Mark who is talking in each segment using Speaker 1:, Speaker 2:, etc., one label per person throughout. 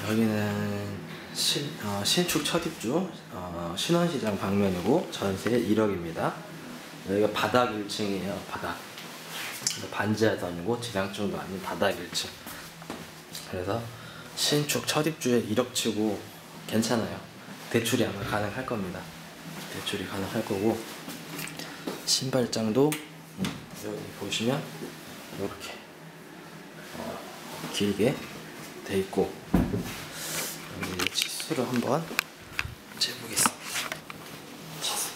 Speaker 1: 여기는 신축 첫 입주 신원시장 방면이고 전세 1억입니다. 여기가 바닥 1층이에요. 바닥. 반지하도 아니고 지상층도 아닌 바닥 1층. 그래서 신축 첫 입주에 1억 치고 괜찮아요. 대출이 아마 가능할 겁니다. 대출이 가능할 거고, 신발장도 여기 보시면 이렇게 길게 돼 있고, 여기 치수를 한번 재보겠습니다. 치수.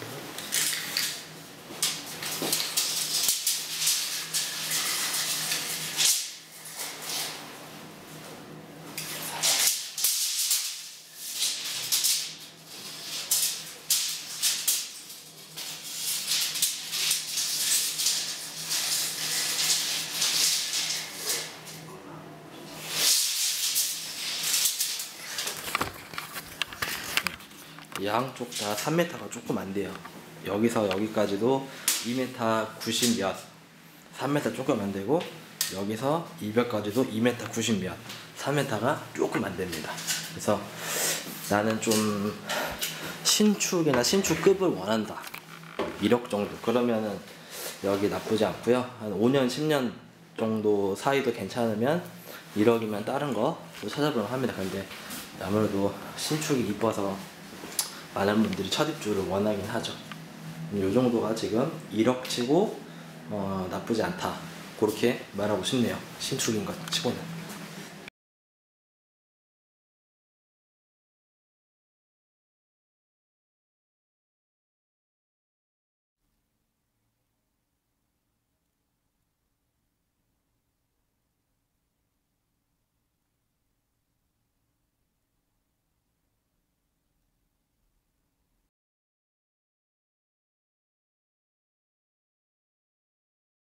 Speaker 1: 양쪽 다 3m가 조금 안 돼요. 여기서 여기까지도 2m 90 몇, 3m 조금 안 되고, 여기서 200까지도 2m 90 몇, 3m가 조금 안 됩니다. 그래서 나는 좀 신축이나 신축급을 원한다. 1억 정도. 그러면은 여기 나쁘지 않고요. 한 5년, 10년 정도 사이도 괜찮으면 1억이면 다른 거 또 찾아보면 합니다. 근데 아무래도 신축이 이뻐서 많은 분들이 첫 입주를 원하긴 하죠. 이 정도가 지금 1억 치고 나쁘지 않다, 그렇게 말하고 싶네요. 신축인 것 치고는.